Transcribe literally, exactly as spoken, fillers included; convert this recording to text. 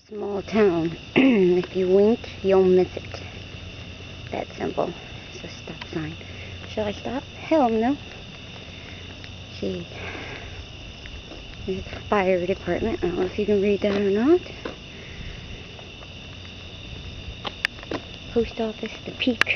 Small town. If you wink, you'll miss it. That simple. It's a stop sign. Should I stop? Hell no. Gee. There's the fire department. I don't know if you can read that or not. Post office, the Peak.